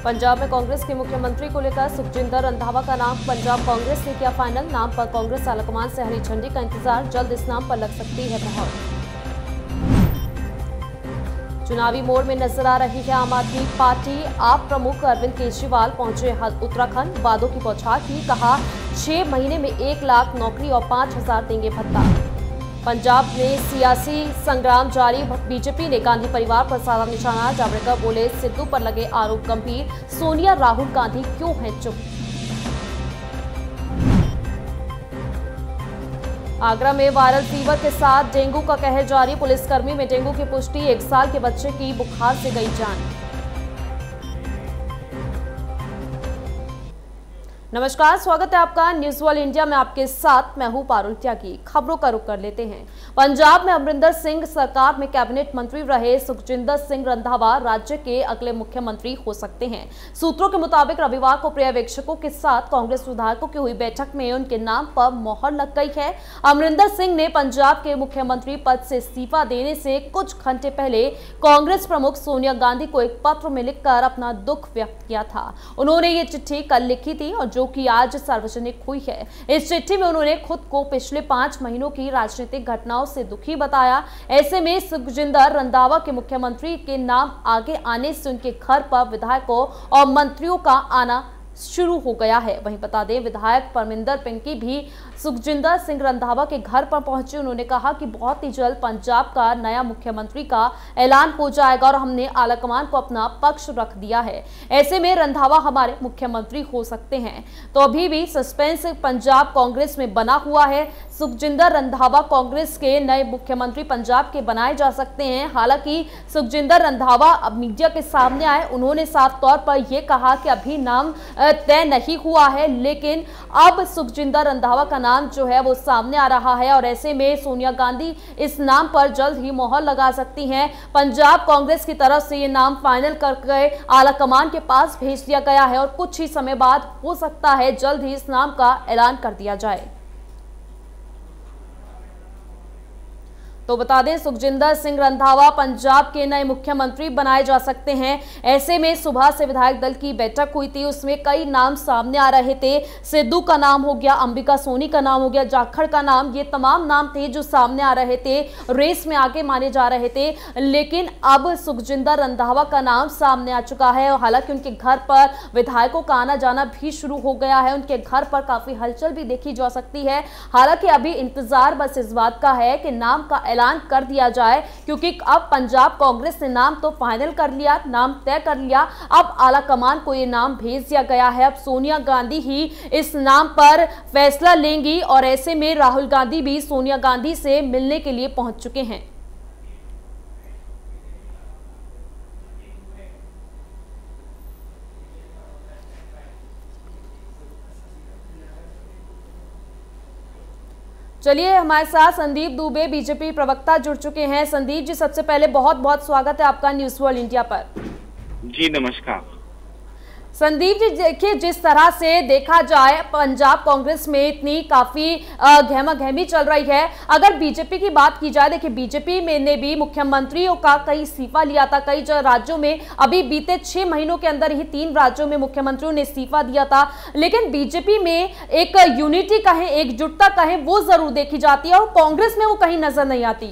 पंजाब में कांग्रेस के मुख्यमंत्री को लेकर सुखजिंदर रंधावा का नाम पंजाब कांग्रेस ने किया फाइनल। नाम पर कांग्रेस आलाकमान से हरी झंडी का इंतजार, जल्द इस नाम पर लग सकती है मोहर। चुनावी मोड़ में नजर आ रही है आम आदमी पार्टी। आप प्रमुख अरविंद केजरीवाल पहुंचे उत्तराखंड, वादों की बौछार की, कहा 6 महीने में 1 लाख नौकरी और 5,000 देंगे भत्ता। पंजाब में सियासी संग्राम जारी, बीजेपी ने गांधी परिवार पर साधा निशाना। जावड़ेकर बोले सिद्धू पर लगे आरोप गंभीर, सोनिया राहुल गांधी क्यों हैं चुप। आगरा में वायरल फीवर के साथ डेंगू का कहर जारी, पुलिसकर्मी में डेंगू की पुष्टि, 1 साल के बच्चे की बुखार से गई जान। नमस्कार, स्वागत है आपका न्यूज वर्ल्ड इंडिया में। आपके साथ मैं हूं पारुल त्यागी। खबरों का रुख कर लेते हैं। पंजाब में अमरिंदर सिंह सरकार में कैबिनेट मंत्री रहे सुखजिंदर सिंह रंधावा राज्य के अगले मुख्यमंत्री हो सकते हैं। सूत्रों के मुताबिक रविवार को पर्यवेक्षकों के साथ कांग्रेस विधायकों की हुई बैठक में उनके नाम पर मोहर लग गई है। अमरिंदर सिंह ने पंजाब के मुख्यमंत्री पद से इस्तीफा देने से कुछ घंटे पहले कांग्रेस प्रमुख सोनिया गांधी को एक पत्र में लिखकर अपना दुख व्यक्त किया था। उन्होंने ये चिट्ठी कल लिखी थी और जो कि आज सार्वजनिक हुई है। इस चिट्ठी में उन्होंने खुद को पिछले 5 महीनों की राजनीतिक घटनाओं से दुखी बताया। ऐसे में सुखजिंदर रंधावा के मुख्यमंत्री के नाम आगे आने से उनके घर पर विधायकों और मंत्रियों का आना शुरू हो गया है। वहीं बता दें, विधायक परमिंदर पिंकी भी सुखजिंदर सिंह रंधावा के घर पर पहुंचे। उन्होंने कहा कि बहुत ही जल्द पंजाब का नया मुख्यमंत्री का ऐलान हो जाएगा और हमने आलाकमान को अपना पक्ष रख दिया है। ऐसे में रंधावा हमारे मुख्यमंत्री हो सकते हैं। तो अभी भी सस्पेंस पंजाब कांग्रेस में बना हुआ है। सुखजिंदर रंधावा कांग्रेस के नए मुख्यमंत्री पंजाब के बनाए जा सकते हैं। हालांकि सुखजिंदर रंधावा अब मीडिया के सामने आए, उन्होंने साफ तौर पर यह कहा कि अभी नाम तय नहीं हुआ है, लेकिन अब सुखजिंदर रंधावा का नाम जो है वो सामने आ रहा है और ऐसे में सोनिया गांधी इस नाम पर जल्द ही मोहर लगा सकती हैं। पंजाब कांग्रेस की तरफ से ये नाम फाइनल करके आलाकमान के पास भेज दिया गया है और कुछ ही समय बाद हो सकता है जल्द ही इस नाम का ऐलान कर दिया जाए। तो बता दें, सुखजिंदर सिंह रंधावा पंजाब के नए मुख्यमंत्री बनाए जा सकते हैं। ऐसे में सुबह से विधायक दल की बैठक हुई थी, उसमें कई नाम सामने आ रहे थे। सिद्धू का नाम हो गया, अंबिका सोनी का नाम हो गया, जाखड़ का नाम, ये तमाम नाम थे जो सामने आ रहे थे, रेस में आगे माने जा रहे थे। लेकिन अब सुखजिंदर रंधावा का नाम सामने आ चुका है। हालांकि उनके घर पर विधायकों का आना जाना भी शुरू हो गया है। उनके घर पर काफी हलचल भी देखी जा सकती है। हालांकि अभी इंतजार बस इस बात का है कि नाम का ऐलान कर दिया जाए, क्योंकि अब पंजाब कांग्रेस ने नाम तो फाइनल कर लिया, नाम तय कर लिया। अब आलाकमान को ये नाम भेज दिया गया है। अब सोनिया गांधी ही इस नाम पर फैसला लेंगी और ऐसे में राहुल गांधी भी सोनिया गांधी से मिलने के लिए पहुंच चुके हैं। चलिए, हमारे साथ संदीप दुबे बीजेपी प्रवक्ता जुड़ चुके हैं। संदीप जी, सबसे पहले बहुत बहुत स्वागत है आपका न्यूज वर्ल्ड इंडिया पर। जी नमस्कार। संदीप जी, देखिए, जिस तरह से देखा जाए पंजाब कांग्रेस में इतनी काफी गहमागहमी चल रही है। अगर बीजेपी की बात की जाए, देखिए बीजेपी में ने भी मुख्यमंत्रियों का कई इस्तीफा लिया था। कई राज्यों में अभी बीते 6 महीनों के अंदर ही 3 राज्यों में मुख्यमंत्रियों ने इस्तीफा दिया था। लेकिन बीजेपी में एक यूनिटी कहें, एकजुटता कहें, वो जरूर देखी जाती है और कांग्रेस में वो कहीं नजर नहीं आती।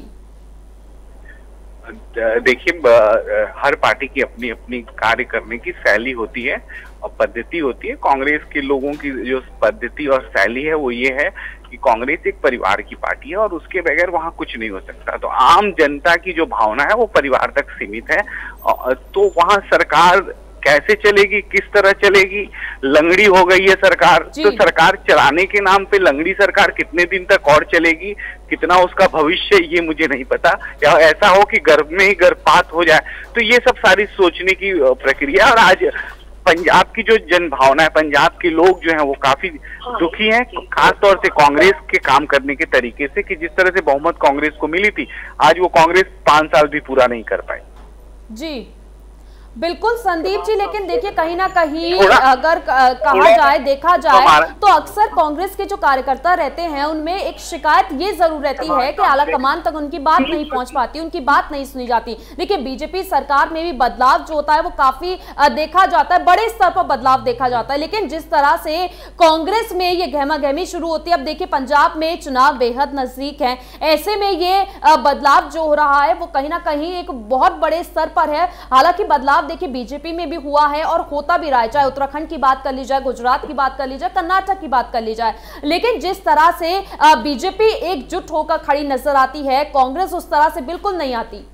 देखिए, हर पार्टी की अपनी अपनी कार्य करने की शैली होती है और पद्धति होती है। कांग्रेस के लोगों की जो पद्धति और शैली है वो ये है कि कांग्रेस एक परिवार की पार्टी है और उसके बगैर वहाँ कुछ नहीं हो सकता। तो आम जनता की जो भावना है वो परिवार तक सीमित है। तो वहाँ सरकार कैसे चलेगी, किस तरह चलेगी, लंगड़ी हो गई है सरकार। तो सरकार चलाने के नाम पे लंगड़ी सरकार कितने दिन तक और चलेगी, कितना उसका भविष्य, ये मुझे नहीं पता। या ऐसा हो कि गर्भ में ही गर्भपात हो जाए, तो ये सब सारी सोचने की प्रक्रिया। और आज पंजाब की जो जन भावना है, पंजाब के लोग जो हैं वो काफी दुखी हैं, खास तौर से कांग्रेस के काम करने के तरीके से, कि जिस तरह से बहुमत कांग्रेस को मिली थी, आज वो कांग्रेस 5 साल भी पूरा नहीं कर पाई। जी, बिल्कुल संदीप जी, लेकिन देखिए कहीं ना कहीं अगर कहा जाए, देखा जाए तो अक्सर कांग्रेस के जो कार्यकर्ता रहते हैं उनमें एक शिकायत ये जरूर रहती है कि आला कमान तक उनकी बात नहीं पहुंच पाती, उनकी बात नहीं सुनी जाती। देखिए बीजेपी सरकार में भी बदलाव जो होता है वो काफी देखा जाता है, बड़े स्तर पर बदलाव देखा जाता है, लेकिन जिस तरह से कांग्रेस में ये गहमागहमी शुरू होती है, अब देखिए पंजाब में चुनाव बेहद नजदीक है, ऐसे में ये बदलाव जो हो रहा है वो कहीं ना कहीं एक बहुत बड़े स्तर पर है। हालांकि बदलाव देखिए बीजेपी में भी हुआ है और होता भी रहा है, चाहे उत्तराखंड की बात कर ली जाए, गुजरात की बात कर ली जाए, कर्नाटक की बात कर ली जाए, लेकिन जिस तरह से बीजेपी एकजुट होकर खड़ी नजर आती है, कांग्रेस उस तरह से बिल्कुल नहीं आती।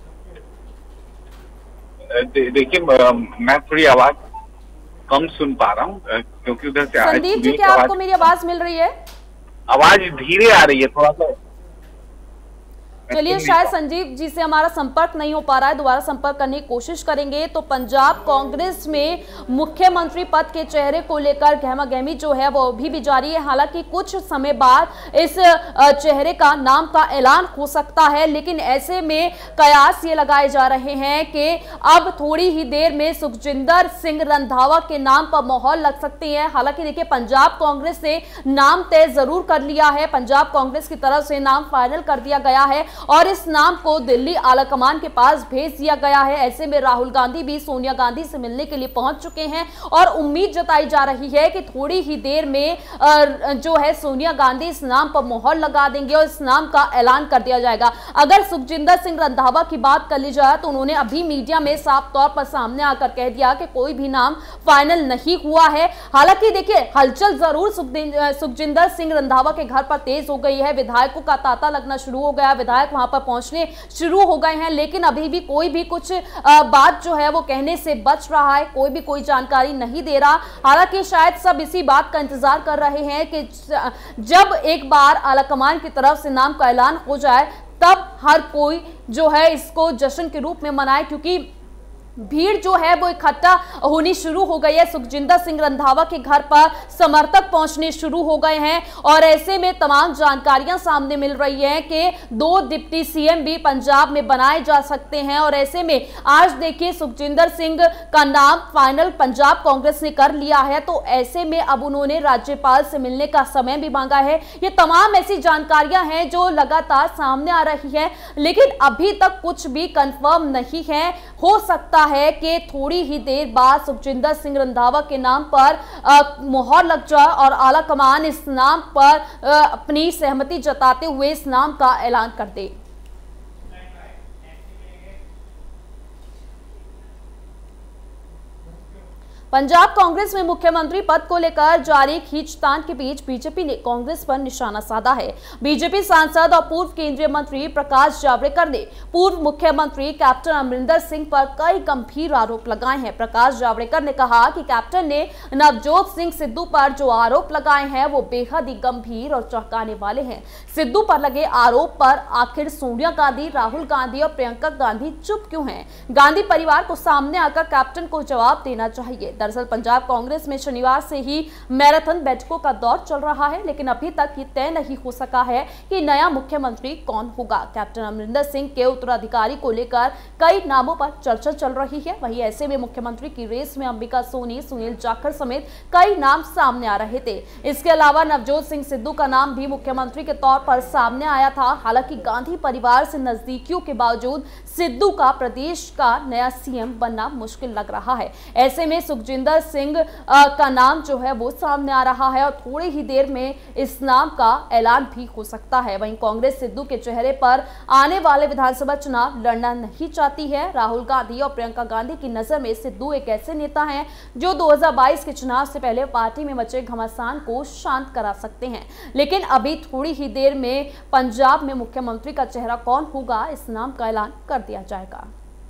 देखिए मैं थोड़ी आवाज कम सुन पा रहा हूँ क्योंकि उधर से संदीप जी, क्या आपको मेरी आवाज मिल रही है? आवाज धीरे आ रही है थोड़ा सा। चलिए, शायद संजीव जी से हमारा संपर्क नहीं हो पा रहा है, दोबारा संपर्क करने की कोशिश करेंगे। तो पंजाब कांग्रेस में मुख्यमंत्री पद के चेहरे को लेकर गहमागहमी जो है वो अभी भी जारी है। हालांकि कुछ समय बाद इस चेहरे का नाम का ऐलान हो सकता है, लेकिन ऐसे में कयास ये लगाए जा रहे हैं कि अब थोड़ी ही देर में सुखजिंदर सिंह रंधावा के नाम पर मोहर लग सकती है। हालांकि देखिए पंजाब कांग्रेस ने नाम तय जरूर कर लिया है, पंजाब कांग्रेस की तरफ से नाम फाइनल कर दिया गया है और इस नाम को दिल्ली आलाकमान के पास भेज दिया गया है। ऐसे में राहुल गांधी भी सोनिया गांधी से मिलने के लिए पहुंच चुके हैं और उम्मीद जताई जा रही है कि थोड़ी ही देर में जो है सोनिया गांधी इस नाम पर मोहर लगा देंगे और इस नाम का ऐलान कर दिया जाएगा। अगर सुखजिंदर सिंह रंधावा की बात कर ली जाए तो उन्होंने अभी मीडिया में साफ तौर पर सामने आकर कह दिया कि कोई भी नाम फाइनल नहीं हुआ है। हालांकि देखिए हलचल जरूर सुखजिंदर सिंह रंधावा के घर पर तेज हो गई है, विधायकों का तांता लगना शुरू हो गया, विधायक वहां पर पहुंचने शुरू हो गए हैं, लेकिन अभी भी कोई भी कुछ बात जो है वो कहने से बच रहा है, कोई भी कोई जानकारी नहीं दे रहा। हालांकि शायद सब इसी बात का इंतजार कर रहे हैं कि जब एक बार आलाकमान की तरफ से नाम का ऐलान हो जाए तब हर कोई जो है इसको जश्न के रूप में मनाए, क्योंकि भीड़ जो है वो इकट्ठा होनी शुरू हो गई है। सुखजिंदर सिंह रंधावा के घर पर समर्थक पहुंचने शुरू हो गए हैं और ऐसे में तमाम जानकारियां सामने मिल रही हैं कि 2 डिप्टी सीएम भी पंजाब में बनाए जा सकते हैं। और ऐसे में आज देखिए सुखजिंदर सिंह का नाम फाइनल पंजाब कांग्रेस ने कर लिया है, तो ऐसे में अब उन्होंने राज्यपाल से मिलने का समय भी मांगा है। ये तमाम ऐसी जानकारियां हैं जो लगातार सामने आ रही है, लेकिन अभी तक कुछ भी कंफर्म नहीं है। हो सकता है कि थोड़ी ही देर बाद सुखजिंदर सिंह रंधावा के नाम पर मोहर लग जाए और आला कमान इस नाम पर अपनी सहमति जताते हुए इस नाम का ऐलान कर दे। पंजाब कांग्रेस में मुख्यमंत्री पद को लेकर जारी खींचतान के बीच बीजेपी ने कांग्रेस पर निशाना साधा है। बीजेपी सांसद और पूर्व केंद्रीय मंत्री प्रकाश जावड़ेकर ने पूर्व मुख्यमंत्री कैप्टन अमरिंदर सिंह पर कई गंभीर आरोप लगाए हैं। प्रकाश जावड़ेकर ने कहा कि कैप्टन ने नवजोत सिंह सिद्धू पर जो आरोप लगाए हैं वो बेहद ही गंभीर और चौंकाने वाले हैं। सिद्धू पर लगे आरोप पर आखिर सोनिया गांधी, राहुल गांधी और प्रियंका गांधी चुप क्यों हैं? गांधी परिवार को सामने आकर कैप्टन को जवाब देना चाहिए। दरअसल पंजाब कांग्रेस में शनिवार से ही मैराथन बैठकों का दौर चल रहा है, लेकिन अभी तक ये तय नहीं हो सका है कि नया मुख्यमंत्री कौन होगा। कैप्टन अमरिंदर सिंह के उत्तराधिकारी को लेकर कई नामों पर चर्चा चल रही है। वहीं ऐसे में मुख्यमंत्री की रेस में अंबिका सोनी, सुनील जाखड़ समेत कई नाम सामने आ रहे थे। इसके अलावा नवजोत सिंह सिद्धू का नाम भी मुख्यमंत्री के तौर पर सामने आया था। हालांकि गांधी परिवार से नजदीकियों के बावजूद सिद्धू का प्रदेश का नया सीएम बनना मुश्किल लग रहा है। ऐसे में सुखजिंदर सिंह का नाम जो है वो सामने आ रहा है और थोड़ी ही देर में इस नाम का ऐलान भी हो सकता है। वहीं कांग्रेस सिद्धू के चेहरे पर आने वाले विधानसभा चुनाव लड़ना नहीं चाहती है। राहुल गांधी और प्रियंका गांधी की नजर में सिद्धू एक ऐसे नेता हैं जो 2022 के चुनाव से पहले पार्टी में मचे घमासान को शांत करा सकते हैं। लेकिन अभी थोड़ी ही देर में पंजाब में मुख्यमंत्री का चेहरा कौन होगा, इस नाम का ऐलान कर दिया जाएगा।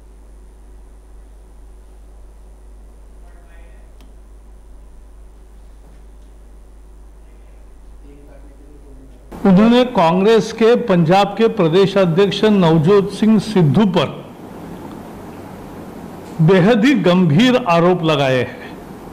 उन्होंने कांग्रेस के पंजाब के प्रदेश अध्यक्ष नवजोत सिंह सिद्धू पर बेहद ही गंभीर आरोप लगाए हैं।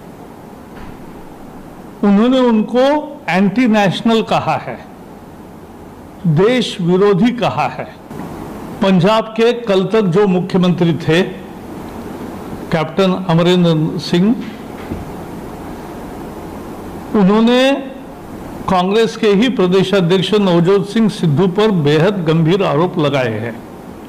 उन्होंने उनको एंटी नेशनल कहा है, देश विरोधी कहा है। पंजाब के कल तक जो मुख्यमंत्री थे कैप्टन अमरिंदर सिंह, उन्होंने कांग्रेस के ही प्रदेश अध्यक्ष नवजोत सिंह सिद्धू पर बेहद गंभीर आरोप लगाए हैं।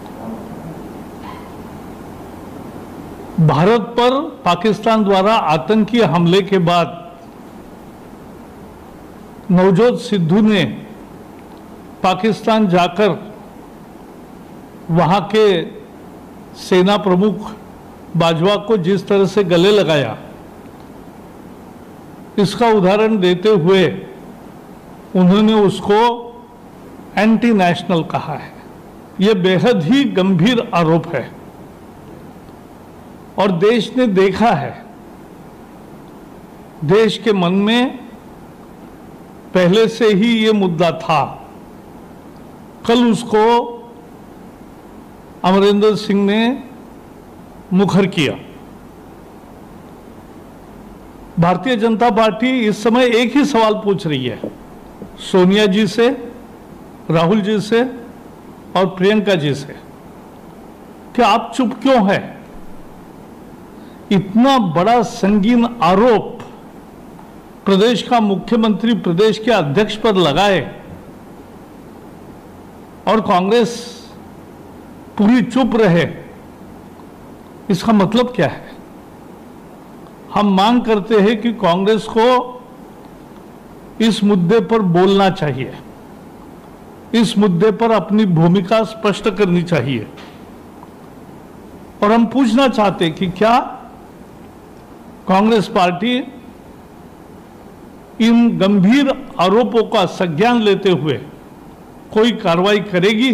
भारत पर पाकिस्तान द्वारा आतंकी हमले के बाद नवजोत सिद्धू ने पाकिस्तान जाकर वहां के सेना प्रमुख बाजवा को जिस तरह से गले लगाया, इसका उदाहरण देते हुए उन्होंने उसको एंटी नेशनल कहा है। यह बेहद ही गंभीर आरोप है और देश ने देखा है, देश के मन में पहले से ही ये मुद्दा था। कल उसको अमरिंदर सिंह ने मुखर किया। भारतीय जनता पार्टी इस समय एक ही सवाल पूछ रही है सोनिया जी से, राहुल जी से और प्रियंका जी से कि आप चुप क्यों हैं? इतना बड़ा संगीन आरोप प्रदेश का मुख्यमंत्री प्रदेश के अध्यक्ष पर लगाए और कांग्रेस पूरी चुप रहे, इसका मतलब क्या है? हम मांग करते हैं कि कांग्रेस को इस मुद्दे पर बोलना चाहिए, इस मुद्दे पर अपनी भूमिका स्पष्ट करनी चाहिए और हम पूछना चाहते हैं कि क्या कांग्रेस पार्टी इन गंभीर आरोपों का संज्ञान लेते हुए कोई कार्रवाई करेगी?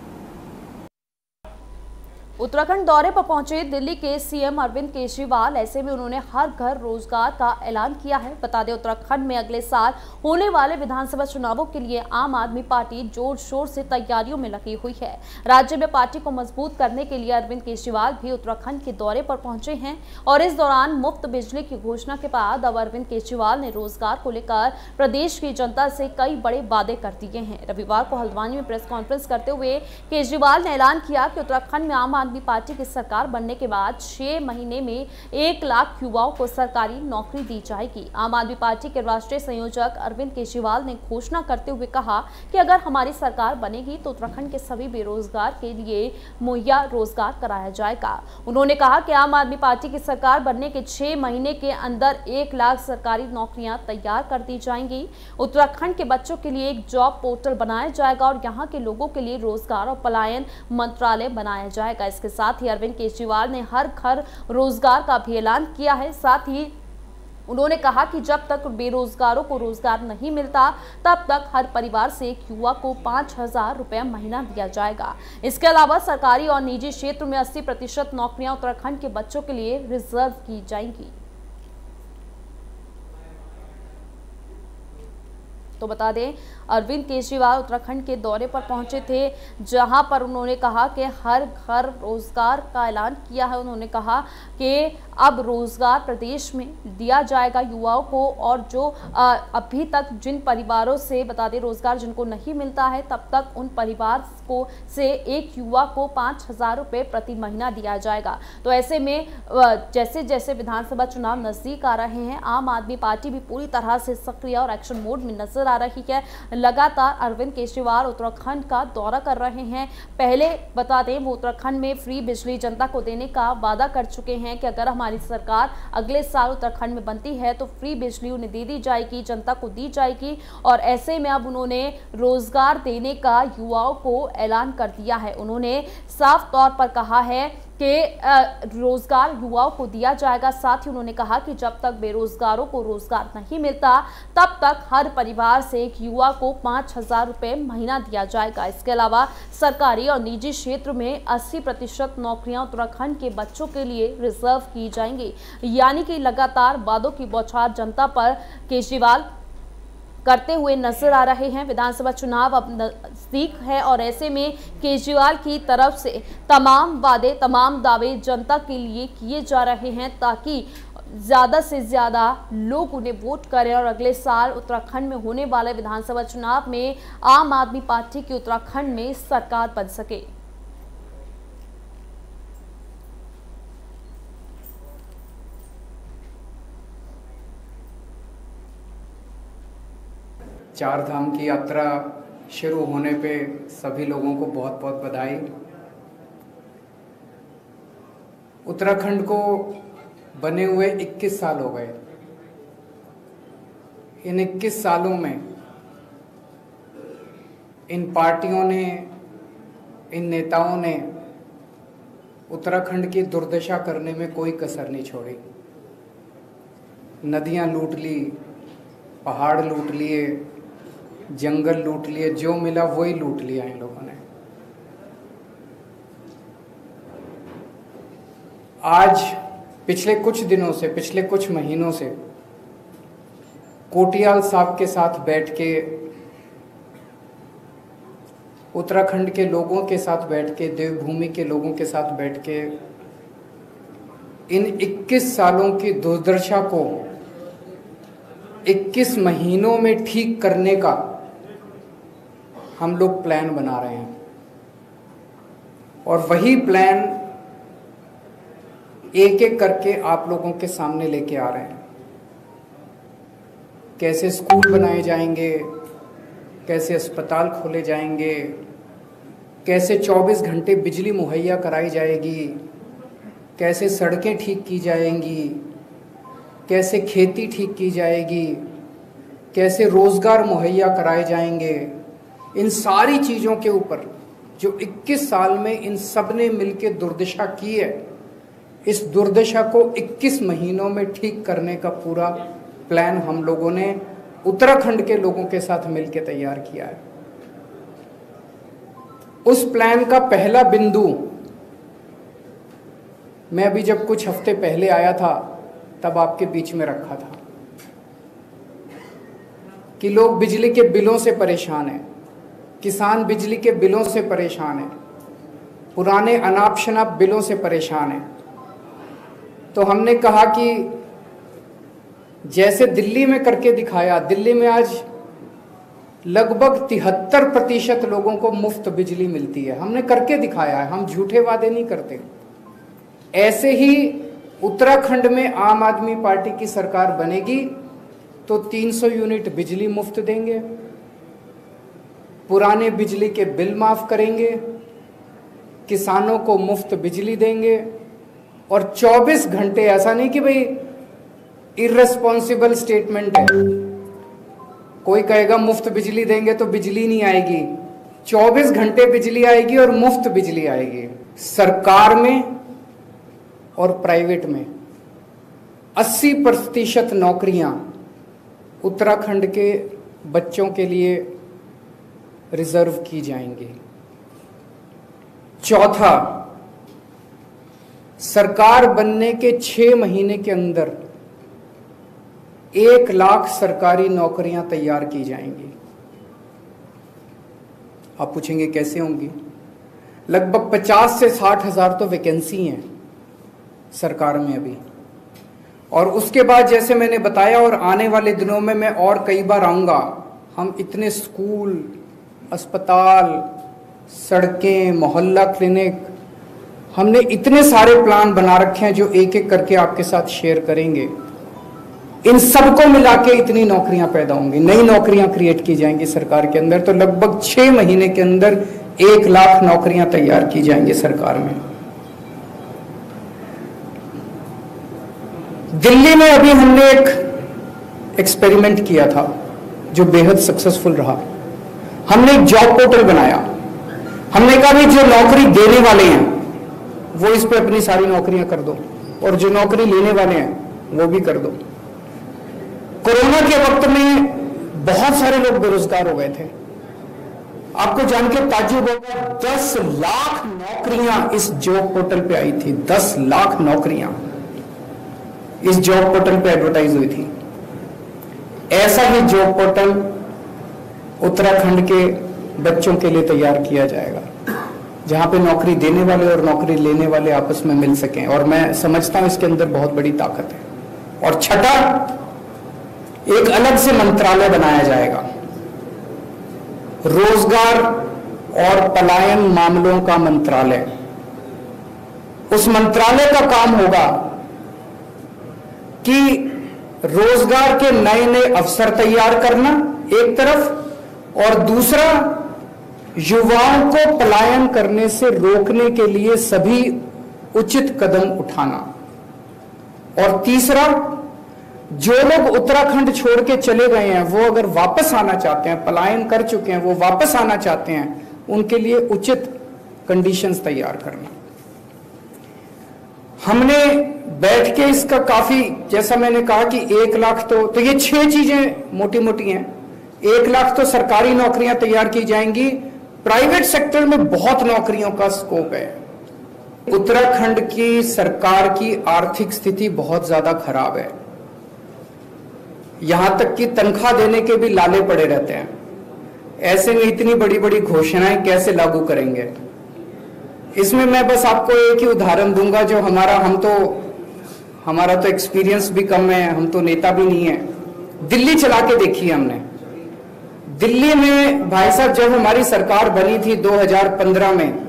उत्तराखंड दौरे पर पहुंचे दिल्ली के सीएम अरविंद केजरीवाल, ऐसे में उन्होंने हर घर रोजगार का ऐलान किया है। बता दें, उत्तराखंड में अगले साल होने वाले विधानसभा चुनावों के लिए आम आदमी पार्टी जोर शोर से तैयारियों में लगी हुई है। राज्य में पार्टी को मजबूत करने के लिए अरविंद केजरीवाल भी उत्तराखंड के दौरे पर पहुंचे हैं और इस दौरान मुफ्त बिजली की घोषणा के बाद अब अरविंद केजरीवाल ने रोजगार को लेकर प्रदेश की जनता से कई बड़े वादे कर दिए हैं। रविवार को हल्द्वानी में प्रेस कॉन्फ्रेंस करते हुए केजरीवाल ने ऐलान किया कि उत्तराखंड में आम आदमी पार्टी की सरकार बनने के बाद 6 महीने में 1 लाख युवाओं को सरकारी नौकरी दी जाएगी। आम आदमी पार्टी के राष्ट्रीय संयोजक अरविंद केजरीवाल ने घोषणा करते हुए कहा कि अगर हमारी सरकार बनेगी तो उत्तराखंड के सभी बेरोजगार के लिए मुहैया रोजगार कराया जाएगा। उन्होंने कहा कि आम आदमी पार्टी की सरकार बनने के 6 महीने के अंदर 1 लाख सरकारी नौकरियां तैयार कर दी जाएंगी। उत्तराखंड के बच्चों के लिए एक जॉब पोर्टल बनाया जाएगा और यहाँ के लोगों के लिए रोजगार और पलायन मंत्रालय बनाया जाएगा। इसके साथ ही अरविंद केजरीवाल ने हर घर रोजगार का भी ऐलान किया है। साथ ही उन्होंने कहा कि जब तक बेरोजगारों को रोजगार नहीं मिलता तब तक हर परिवार से एक युवा को 5,000 रुपये महीना दिया जाएगा। इसके अलावा सरकारी और निजी क्षेत्र में 80% नौकरियां उत्तराखंड के बच्चों के लिए रिजर्व की जाएंगी। तो बता दें, अरविंद केजरीवाल उत्तराखंड के दौरे पर पहुंचे थे, जहां पर उन्होंने कहा कि हर घर रोजगार का ऐलान किया है। उन्होंने कहा कि अब रोजगार प्रदेश में दिया जाएगा युवाओं को और जो अभी तक जिन परिवारों से बता दें रोजगार जिनको नहीं मिलता है, तब तक उन परिवार को से एक युवा को 5,000 रुपये प्रति महीना दिया जाएगा। तो ऐसे में जैसे जैसे विधानसभा चुनाव नजदीक आ रहे हैं, आम आदमी पार्टी भी पूरी तरह से सक्रिय और एक्शन मोड में नजर आ रही है। लगातार अरविंद केजरीवाल उत्तराखंड का दौरा कर रहे हैं। पहले बता दें, वो उत्तराखंड में फ्री बिजली जनता को देने का वादा कर चुके हैं कि अगर हमारी सरकार अगले साल उत्तराखंड में बनती है तो फ्री बिजली उन्हें दे दी जाएगी, जनता को दी जाएगी। और ऐसे में अब उन्होंने रोजगार देने का युवाओं को ऐलान कर दिया है। उन्होंने साफ तौर पर कहा है कि रोजगार युवाओं को दिया जाएगा। साथ ही उन्होंने कहा कि जब तक बेरोजगारों को रोजगार नहीं मिलता तब तक हर परिवार से एक युवा को 5,000 रुपये महीना दिया जाएगा। इसके अलावा सरकारी और निजी क्षेत्र में 80% नौकरियां उत्तराखंड के बच्चों के लिए रिजर्व की जाएंगी। यानी कि लगातार वादों की बौछार जनता पर केजरीवाल करते हुए नजर आ रहे हैं। विधानसभा चुनाव अब नजदीक है और ऐसे में केजरीवाल की तरफ से तमाम वादे, तमाम दावे जनता के लिए किए जा रहे हैं ताकि ज़्यादा से ज़्यादा लोग उन्हें वोट करें और अगले साल उत्तराखंड में होने वाले विधानसभा चुनाव में आम आदमी पार्टी की उत्तराखंड में सरकार बन सके। चार धाम की यात्रा शुरू होने पे सभी लोगों को बहुत बहुत बधाई। उत्तराखंड को बने हुए 21 साल हो गए। इन 21 सालों में इन पार्टियों ने, इन नेताओं ने उत्तराखंड की दुर्दशा करने में कोई कसर नहीं छोड़ी। नदियां लूट ली, पहाड़ लूट लिए, जंगल लूट लिए, जो मिला वही लूट लिया इन लोगों ने। आज पिछले कुछ दिनों से, पिछले कुछ महीनों से कोटियाल साहब के साथ बैठ के, उत्तराखंड के लोगों के साथ बैठ के, देवभूमि के लोगों के साथ बैठ के इन 21 सालों की दुर्दशा को 21 महीनों में ठीक करने का हम लोग प्लान बना रहे हैं। और वही प्लान एक एक करके आप लोगों के सामने लेके आ रहे हैं। कैसे स्कूल बनाए जाएंगे, कैसे अस्पताल खोले जाएंगे, कैसे 24 घंटे बिजली मुहैया कराई जाएगी, कैसे सड़कें ठीक की जाएंगी, कैसे खेती ठीक की जाएगी, कैसे रोजगार मुहैया कराए जाएंगे। इन सारी चीज़ों के ऊपर जो 21 साल में इन सब ने मिलकर दुर्दशा की है, इस दुर्दशा को 21 महीनों में ठीक करने का पूरा प्लान हम लोगों ने उत्तराखंड के लोगों के साथ मिलकर तैयार किया है। उस प्लान का पहला बिंदु मैं अभी जब कुछ हफ्ते पहले आया था तब आपके बीच में रखा था कि लोग बिजली के बिलों से परेशान हैं, किसान बिजली के बिलों से परेशान हैं, पुराने अनाप शनाप बिलों से परेशान हैं। तो हमने कहा कि जैसे दिल्ली में करके दिखाया, दिल्ली में आज लगभग 73% लोगों को मुफ्त बिजली मिलती है। हमने करके दिखाया है, हम झूठे वादे नहीं करते। ऐसे ही उत्तराखंड में आम आदमी पार्टी की सरकार बनेगी तो 300 यूनिट बिजली मुफ्त देंगे, पुराने बिजली के बिल माफ करेंगे, किसानों को मुफ्त बिजली देंगे और 24 घंटे, ऐसा नहीं कि भाई इर्रेस्पॉन्सिबल स्टेटमेंट है, कोई कहेगा मुफ्त बिजली देंगे तो बिजली नहीं आएगी। 24 घंटे बिजली आएगी और मुफ्त बिजली आएगी। सरकार में और प्राइवेट में 80% नौकरियां उत्तराखंड के बच्चों के लिए रिजर्व की जाएंगी। चौथा, सरकार बनने के 6 महीने के अंदर 1 लाख सरकारी नौकरियां तैयार की जाएंगी। आप पूछेंगे कैसे होंगी? लगभग 50 से 60 हजार तो वैकेंसी हैं सरकार में अभी। और उसके बाद जैसे मैंने बताया, और आने वाले दिनों में मैं और कई बार आऊंगा, हम इतने स्कूल, अस्पताल, सड़कें, मोहल्ला क्लिनिक, हमने इतने सारे प्लान बना रखे हैं जो एक एक करके आपके साथ शेयर करेंगे। इन सबको मिला के इतनी नौकरियां पैदा होंगी, नई नौकरियां क्रिएट की जाएंगी सरकार के अंदर। तो लगभग 6 महीने के अंदर 1 लाख नौकरियां तैयार की जाएंगी सरकार में। दिल्ली में अभी हमने एक एक्सपेरिमेंट किया था जो बेहद सक्सेसफुल रहा। हमने एक जॉब पोर्टल बनाया। हमने कहा भी जो नौकरी देने वाले हैं वो इस पे अपनी सारी नौकरियां कर दो, और जो नौकरी लेने वाले हैं वो भी कर दो। कोरोना के वक्त में बहुत सारे लोग बेरोजगार हो गए थे। आपको जान के ताज्जुब होगा, 10 लाख नौकरियां इस जॉब पोर्टल पे आई थी। 10 लाख नौकरियां इस जॉब पोर्टल पे एडवर्टाइज हुई थी। ऐसा ही जॉब पोर्टल उत्तराखंड के बच्चों के लिए तैयार किया जाएगा, जहां पे नौकरी देने वाले और नौकरी लेने वाले आपस में मिल सकें। और मैं समझता हूं इसके अंदर बहुत बड़ी ताकत है। और छठा, एक अलग से मंत्रालय बनाया जाएगा, रोजगार और पलायन मामलों का मंत्रालय। उस मंत्रालय का काम होगा कि रोजगार के नए नए अवसर तैयार करना एक तरफ, और दूसरा युवाओं को पलायन करने से रोकने के लिए सभी उचित कदम उठाना, और तीसरा जो लोग उत्तराखंड छोड़ के चले गए हैं वो अगर वापस आना चाहते हैं, पलायन कर चुके हैं वो वापस आना चाहते हैं, उनके लिए उचित कंडीशंस तैयार करना। हमने बैठ के इसका काफी, जैसा मैंने कहा कि 1 लाख तो ये 6 चीजें मोटी मोटी हैं। 1 लाख तो सरकारी नौकरियां तैयार की जाएंगी, प्राइवेट सेक्टर में बहुत नौकरियों का स्कोप है। उत्तराखंड की सरकार की आर्थिक स्थिति बहुत ज्यादा खराब है, यहां तक कि तनख्वाह देने के भी लाले पड़े रहते हैं। ऐसे में इतनी बड़ी बड़ी घोषणाएं कैसे लागू करेंगे? इसमें मैं बस आपको एक ही उदाहरण दूंगा, जो हमारा तो एक्सपीरियंस भी कम है, हम तो नेता भी नहीं है। दिल्ली चला के देखी हमने। दिल्ली में भाई साहब जब हमारी सरकार बनी थी 2015 में,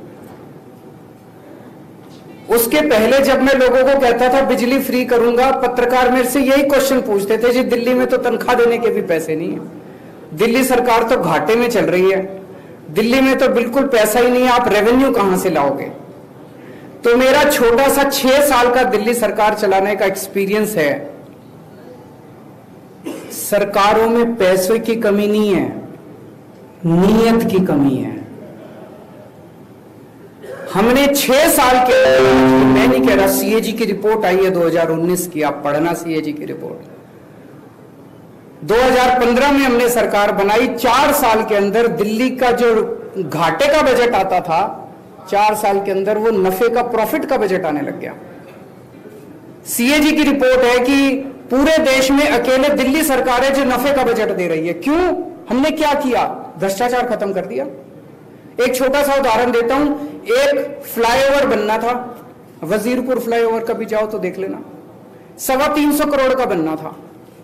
उसके पहले जब मैं लोगों को कहता था बिजली फ्री करूंगा, पत्रकार मेरे से यही क्वेश्चन पूछते थे, जी दिल्ली में तो तनख्वाह देने के भी पैसे नहीं है, दिल्ली सरकार तो घाटे में चल रही है, दिल्ली में तो बिल्कुल पैसा ही नहीं है, आप रेवेन्यू कहां से लाओगे? तो मेरा छोटा सा 6 साल का दिल्ली सरकार चलाने का एक्सपीरियंस है। सरकारों में पैसे की कमी नहीं है, नीयत की कमी है। हमने 6 साल के, मैं नहीं कह रहा, सीएजी की रिपोर्ट आई है 2019 की, आप पढ़ना सीएजी की रिपोर्ट। 2015 में हमने सरकार बनाई, 4 साल के अंदर दिल्ली का जो घाटे का बजट आता था, 4 साल के अंदर वो नफे का, प्रॉफिट का बजट आने लग गया। सीएजी की रिपोर्ट है कि पूरे देश में अकेले दिल्ली सरकार है जो नफे का बजट दे रही है। क्यों? हमने क्या किया? भ्रष्टाचार खत्म कर दिया। एक छोटा सा उदाहरण देता हूं, एक फ्लाईओवर बनना था, वजीरपुर फ्लाईओवर, कभी जाओ तो देख लेना, 325 करोड़ का बनना था।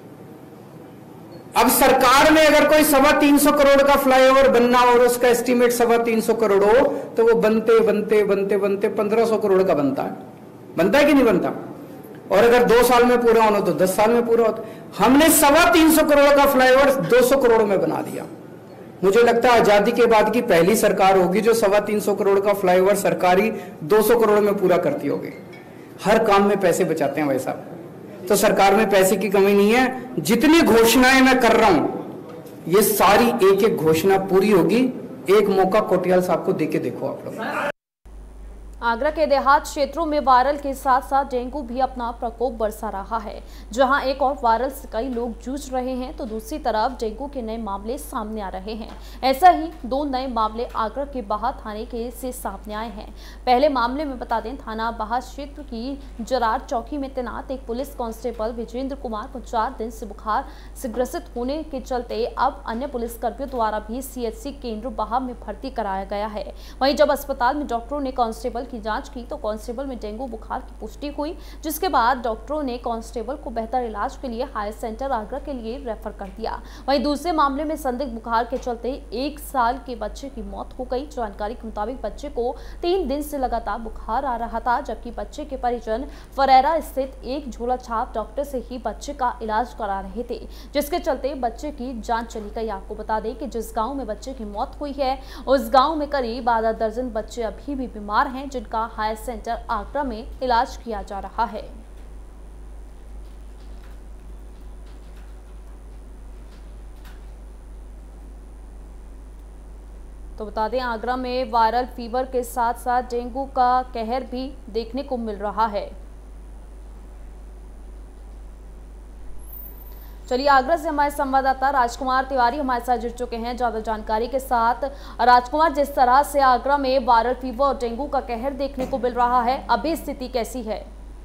अब सरकार में अगर कोई 325 करोड़ का फ्लाईओवर बनना और उसका एस्टीमेट 325 करोड़ हो, तो वो बनते बनते बनते बनते 1500 करोड़ का बनता है कि नहीं बनता? और अगर 2 साल में पूरा होना तो 10 साल में पूरा होता। हमने 325 करोड़ का फ्लाईओवर 200 करोड़ में बना दिया। मुझे लगता है आजादी के बाद की पहली सरकार होगी जो 325 करोड़ का फ्लाईओवर सरकारी 200 करोड़ में पूरा करती होगी। हर काम में पैसे बचाते हैं भाई साहब, तो सरकार में पैसे की कमी नहीं है। जितनी घोषणाएं मैं कर रहा हूं, ये सारी एक एक घोषणा पूरी होगी। एक मौका कोटियाल साहब को देके देखो आप लोग। आगरा के देहात क्षेत्रों में वायरल के साथ साथ डेंगू भी अपना प्रकोप बरसा रहा है। जहां एक और वायरल से कई लोग जूझ रहे हैं, तो दूसरी तरफ डेंगू के नए मामले सामने आ रहे हैं। ऐसा ही 2 नए मामले आगरा के बाहा थाने के से सामने आए हैं। पहले मामले में बता दें, थाना बाहा क्षेत्र की जरार चौकी में तैनात एक पुलिस कांस्टेबल विजेंद्र कुमार को 4 दिन से बुखार से ग्रसित होने के चलते अब अन्य पुलिसकर्मियों द्वारा भी सीएचसी केंद्र बाहा में भर्ती कराया गया है। वहीं जब अस्पताल में डॉक्टरों ने कांस्टेबल की जांच की तो कांस्टेबल में डेंगू बुखार की पुष्टि हुई, जिसके बाद डॉक्टरों ने कांस्टेबल को बेहतर इलाज के लिए हायर सेंटर आगरा के लिए रेफर कर दिया। वहीं दूसरे मामले में संदिग्ध बुखार के चलते 1 साल के बच्चे की मौत हो गई। जानकारी के मुताबिक बच्चे को 3 दिन से लगातार बुखार आ रहा था, जबकि बच्चे के परिजन फरेरा स्थित एक झोला छाप डॉक्टर से ही बच्चे का इलाज करा रहे थे, जिसके चलते बच्चे की जान चली गई। आपको बता दें कि जिस गाँव में बच्चे की मौत हुई है, उस गाँव में करीब आधा दर्जन बच्चे अभी भी बीमार हैं, जिनका हायर सेंटर आगरा में इलाज किया जा रहा है। तो बता दें, आगरा में वायरल फीवर के साथ साथ डेंगू का कहर भी देखने को मिल रहा है। चलिए, आगरा से हमारे संवाददाता राजकुमार तिवारी हमारे साथ जुड़ चुके हैं ज्यादा जानकारी के साथ। राजकुमार, जिस तरह से आगरा में वायरल फीवर और डेंगू का कहर देखने को मिल रहा है, अभी स्थिति कैसी है?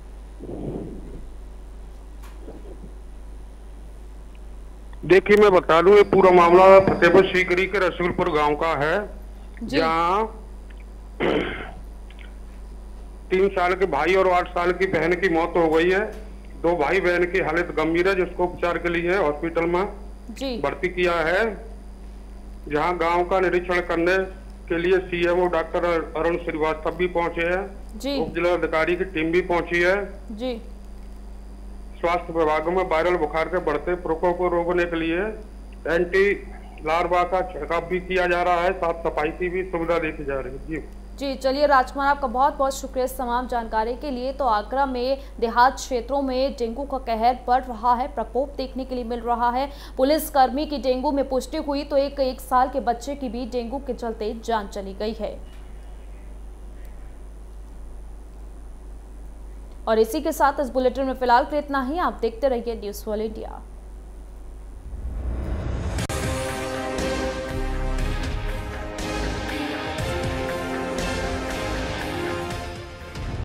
देखिए, मैं बता दूं, ये पूरा मामला फतेहपुर सीकरी के रसूलपुर गांव का है, जहां 3 साल के भाई और 8 साल की बहन की मौत हो गई है। 2 भाई बहन की हालत गंभीर है, जिसको उपचार के लिए हॉस्पिटल में भर्ती किया है। जहां गांव का निरीक्षण करने के लिए सीएमओ डॉक्टर अरुण श्रीवास्तव भी पहुंचे हैं, उप जिला अधिकारी की टीम भी पहुंची है। स्वास्थ्य विभाग में वायरल बुखार के बढ़ते प्रकोप को रोकने के लिए एंटी लार्वा का छिड़काव भी किया जा रहा है, साफ सफाई की भी सुविधा देखी जा रही है। जी चलिए राजकुमार, आपका बहुत बहुत शुक्रिया इस तमाम जानकारी के लिए। तो आगरा में देहात क्षेत्रों में डेंगू का कहर बढ़ रहा है, प्रकोप देखने के लिए मिल रहा है। पुलिसकर्मी की डेंगू में पुष्टि हुई तो एक साल के बच्चे की भी डेंगू के चलते जान चली गई है। और इसी के साथ इस बुलेटिन में फिलहाल इतना ही। आप देखते रहिए न्यूज़ वर्ल्ड इंडिया।